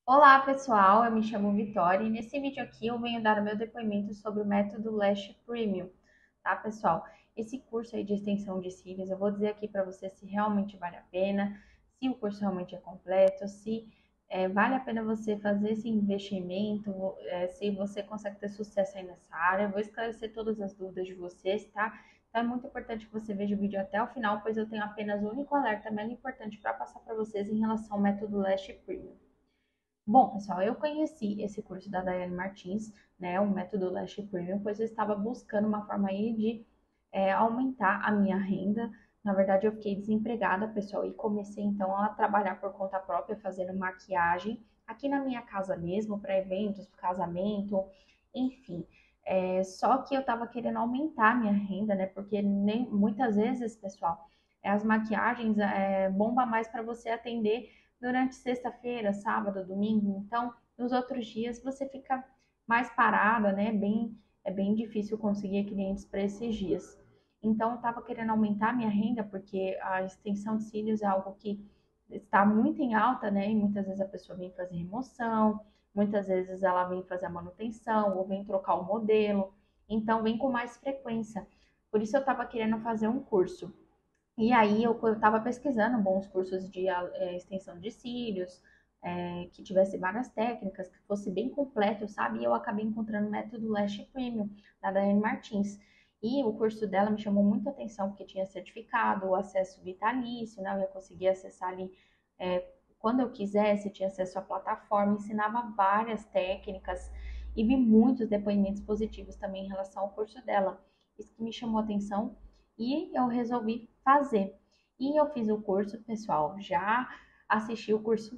Olá pessoal, eu me chamo Vitória e nesse vídeo aqui eu venho dar o meu depoimento sobre o método Lash Premium, tá pessoal? Esse curso aí de extensão de cílios, eu vou dizer aqui para você se realmente vale a pena, se o curso realmente é completo, se vale a pena você fazer esse investimento, se você consegue ter sucesso aí nessa área. Eu vou esclarecer todas as dúvidas de vocês, tá? Então é muito importante que você veja o vídeo até o final, pois eu tenho apenas um único alerta mega importante para passar para vocês em relação ao método Lash Premium. Bom, pessoal, eu conheci esse curso da Daiane Martins, né, o método Lash Premium, pois eu estava buscando uma forma aí de aumentar a minha renda. Na verdade, eu fiquei desempregada, pessoal, e comecei então a trabalhar por conta própria, fazendo maquiagem aqui na minha casa mesmo, para eventos, casamento, enfim. Só que eu estava querendo aumentar a minha renda, né, porque muitas vezes, pessoal, as maquiagens bomba mais para você atender durante sexta-feira, sábado, domingo. Então, nos outros dias você fica mais parada, né? É bem difícil conseguir clientes para esses dias. Então, eu estava querendo aumentar a minha renda porque a extensão de cílios é algo que está muito em alta, né? E muitas vezes a pessoa vem fazer remoção, muitas vezes ela vem fazer a manutenção ou vem trocar o modelo. Então, vem com mais frequência. Por isso, eu estava querendo fazer um curso. E aí eu estava pesquisando bons cursos de extensão de cílios, que tivesse várias técnicas, que fosse bem completo, sabe? E eu acabei encontrando o método Lash Premium, da Daiane Martins. E o curso dela me chamou muita atenção, porque tinha certificado, o acesso vitalício, né? Eu ia conseguir acessar ali quando eu quisesse, tinha acesso à plataforma, ensinava várias técnicas e vi muitos depoimentos positivos também em relação ao curso dela. Isso que me chamou a atenção e eu resolvi fazer. E eu fiz o curso, pessoal, já assisti o curso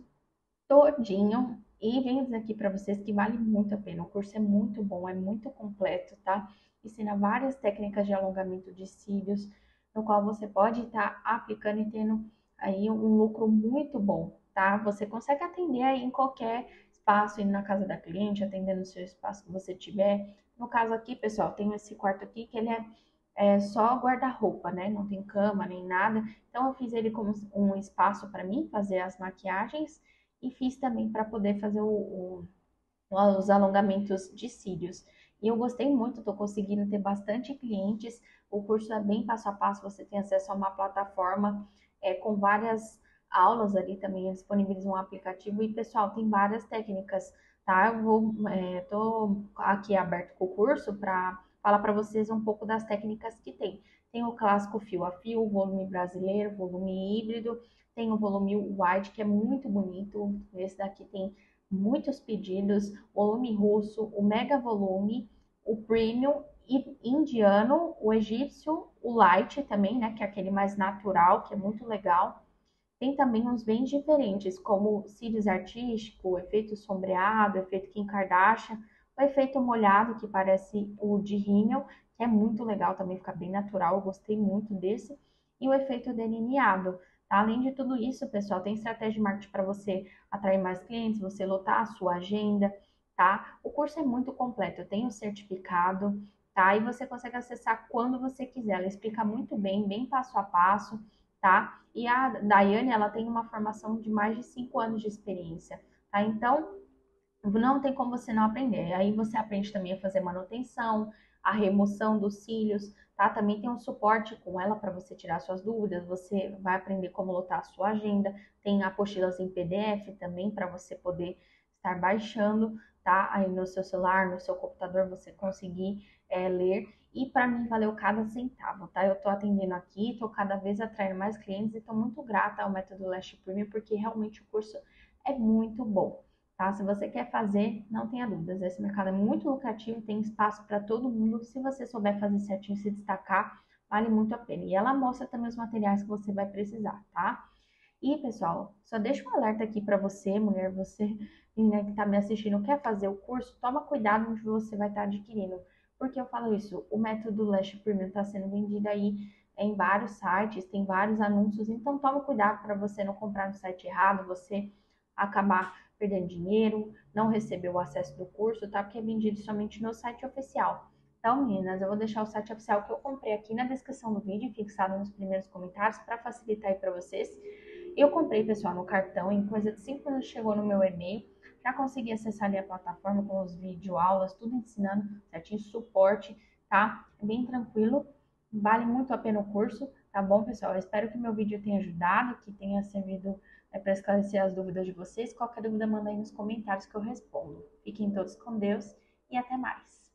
todinho e venho dizer aqui para vocês que vale muito a pena. O curso é muito bom, é muito completo, tá? Ensina várias técnicas de alongamento de cílios, no qual você pode estar aplicando e tendo aí um lucro muito bom, tá? Você consegue atender aí em qualquer espaço, indo na casa da cliente, atendendo o seu espaço que você tiver. No caso aqui, pessoal, tenho esse quarto aqui que ele é só guarda-roupa, né? Não tem cama nem nada. Então eu fiz ele como um espaço para mim fazer as maquiagens e fiz também para poder fazer os alongamentos de cílios. E eu gostei muito, estou conseguindo ter bastante clientes. O curso é bem passo a passo, você tem acesso a uma plataforma com várias aulas ali também, disponibilizam um aplicativo e, pessoal, tem várias técnicas, tá? Tô aqui aberto com o curso para falar para vocês um pouco das técnicas que tem. Tem o clássico fio a fio, o volume brasileiro, volume híbrido, tem o volume wide, que é muito bonito. Esse daqui tem muitos pedidos, volume russo, o mega volume, o premium indiano, o egípcio, o light também, né, que é aquele mais natural, que é muito legal. Tem também uns bem diferentes, como cílios artístico, efeito sombreado, efeito Kim Kardashian, o efeito molhado, que parece o de rímel, que é muito legal também, fica bem natural, eu gostei muito desse, e o efeito delineado. Tá? Além de tudo isso, pessoal, tem estratégia de marketing para você atrair mais clientes, você lotar a sua agenda, tá? O curso é muito completo, eu tenho certificado, tá? E você consegue acessar quando você quiser. Ela explica muito bem, bem passo a passo, tá? E a Daiane, ela tem uma formação de mais de 5 anos de experiência, tá? Então, não tem como você não aprender. Aí você aprende também a fazer manutenção, a remoção dos cílios, tá? Também tem um suporte com ela para você tirar suas dúvidas. Você vai aprender como lotar a sua agenda. Tem apostilas em PDF também para você poder estar baixando, tá? Aí no seu celular, no seu computador, você conseguir ler. E para mim valeu cada centavo, tá? Eu tô atendendo aqui, tô cada vez atraindo mais clientes e tô muito grata ao método Lash Premium porque realmente o curso é muito bom. Tá? Se você quer fazer, não tenha dúvidas. Esse mercado é muito lucrativo, tem espaço para todo mundo. Se você souber fazer certinho, se destacar, vale muito a pena. E ela mostra também os materiais que você vai precisar, tá? E, pessoal, só deixa um alerta aqui para você, mulher, você, menina que está me assistindo, quer fazer o curso, toma cuidado onde você vai estar adquirindo. Porque eu falo isso, o método Lash Premium está sendo vendido aí em vários sites, tem vários anúncios, então toma cuidado para você não comprar no site errado, você acabar perdendo dinheiro, não receber o acesso do curso, tá? Porque é vendido somente no site oficial. Então, meninas, eu vou deixar o site oficial que eu comprei aqui na descrição do vídeo, fixado nos primeiros comentários, para facilitar aí para vocês. Eu comprei, pessoal, no cartão, em coisa de 5 minutos chegou no meu e-mail. para conseguir acessar ali a plataforma com os videoaulas, tudo ensinando certinho, suporte, tá? É bem tranquilo, vale muito a pena o curso, tá bom, pessoal? Eu espero que meu vídeo tenha ajudado, que tenha servido para esclarecer as dúvidas de vocês. Qualquer dúvida, manda aí nos comentários que eu respondo. Fiquem todos com Deus e até mais.